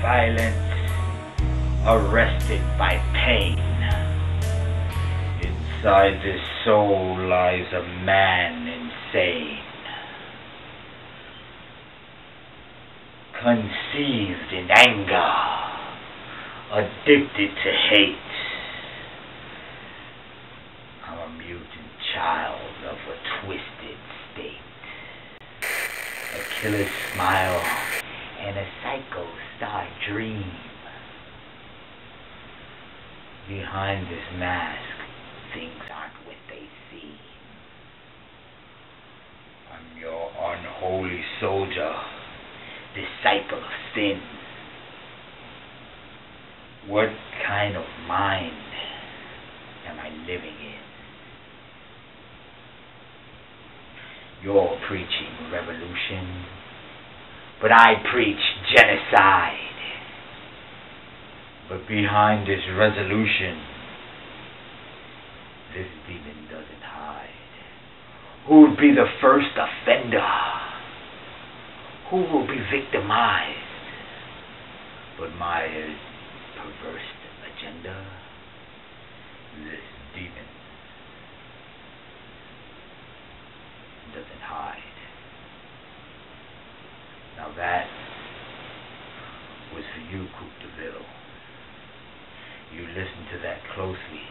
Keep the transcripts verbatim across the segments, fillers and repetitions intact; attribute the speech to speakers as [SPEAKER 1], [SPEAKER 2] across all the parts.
[SPEAKER 1] violent, arrested by pain. Inside this soul lies a man insane, conceived in anger, addicted to hate. I'm a mutant child of a twisted state, a killer's smile and a psycho star dream. Behind this mask, things aren't what they seem. I'm your unholy soldier, disciple of sin. What kind of mind am I living in? You're preaching revolution, but I preach genocide. But behind this resolution, this demon doesn't hide. Who would be the first offender? Who will be victimized? But Maya's perverse agenda, this demon doesn't hide. Now that was for you, Coupe de Ville. You listen to that closely,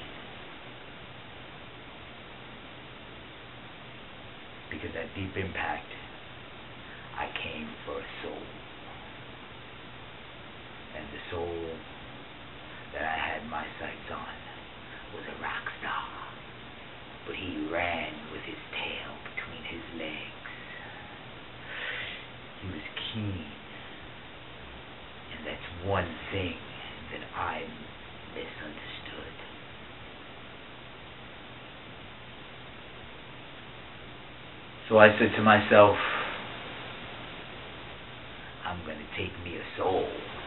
[SPEAKER 1] because at Deep Impact, I came for a soul. And the soul that I had my sights on was a rock star. But he ran with his tail between his legs. He was keen. And that's one thing that I misunderstood. So I said to myself, I'm going to take me a soul.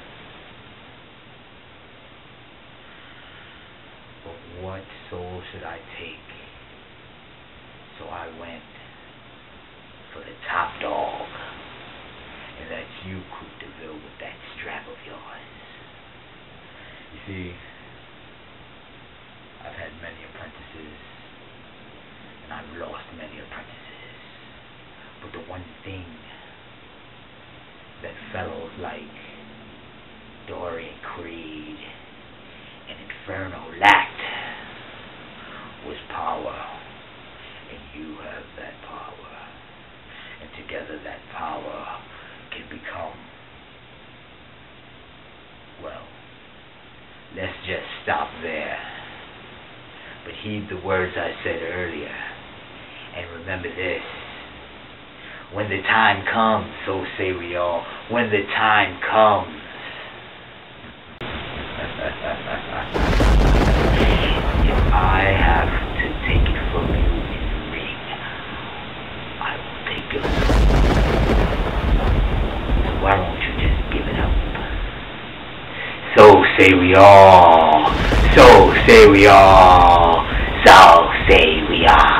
[SPEAKER 1] But what soul should I take? So I went for the top dog. And that's you, Coupe de Ville, with that strap of yours. You see, I've had many apprentices, and I've lost many apprentices. But the one thing that fellows like Dorian Creed and Inferno lacked was power. And you have that power. And together that power can become, well, let's just stop there. But heed the words I said earlier. And remember this. When the time comes, so say we all, when the time comes, if I have to take it from you in the ring, I will take your soul. So why won't you just give it up? So say we all, so say we all, so say we all.